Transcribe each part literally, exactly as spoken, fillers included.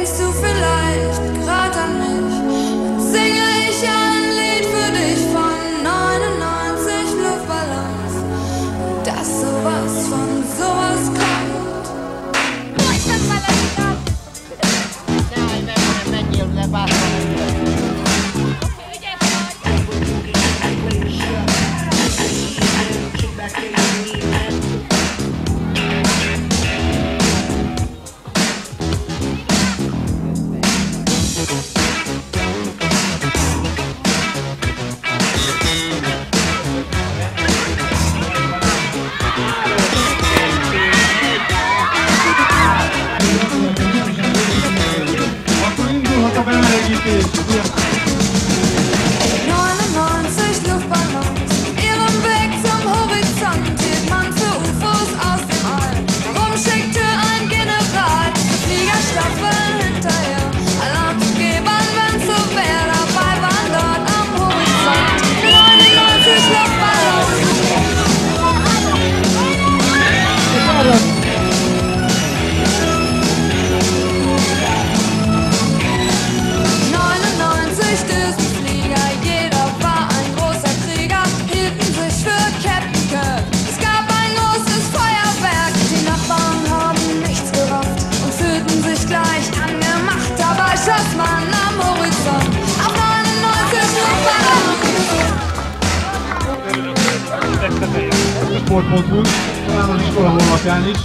denkst du vielleicht grad an mich, dann singe ich ein Lied für dich von neunundneunzig Luftballons. Und dass sowas von sowas kommt. neunundneunzig Luftballons, ihrem Weg zum Horizont hielt man für U F Os aus dem All. Warum schickte ein General Fliegerstaffeln hinterher? Alarmgebern, wenn's so wär, dabei waren dort am Horizont neunundneunzig Luftballons. neunundneunzig Düsenflieger, jeder war ein großer Krieger, hielten sich für Captain Kirk. Es gab ein großes Feuerwerk, die Nachbarn haben nichts gerafft und fühlten sich gleich angemacht. Dabei schoss man am Horizont auf neunundneunzig Luftballons. sportcentrum, talán az iskola honlapján is.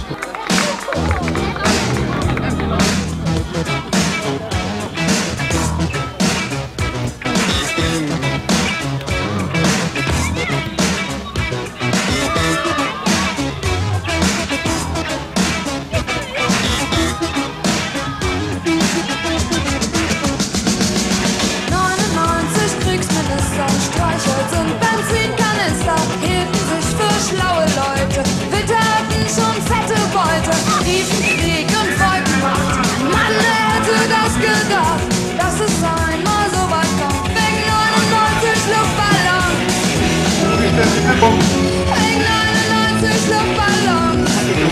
neunundneunzig Kriegsminister, Streichholz und Benzinkanister hielten sich für schlaue Leute, witterten schon fette Beute, riefen Krieg und wollten Macht. Mann, wer hätte das gedacht, dass es einmal so weit kommt, wegen neunundneunzig Luftballons. Wegen neunundneunzig Luftballons.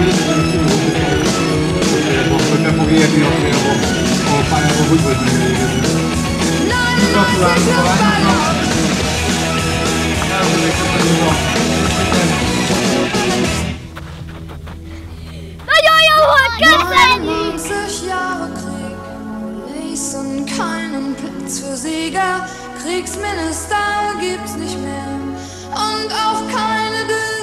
neunundneunzig Luftballons. Nagyon jó volt, köszönjük! neunundneunzig Jahre Krieg ließen keinen Platz für Sieger. Kriegsminister gibt's nicht mehr und auch keine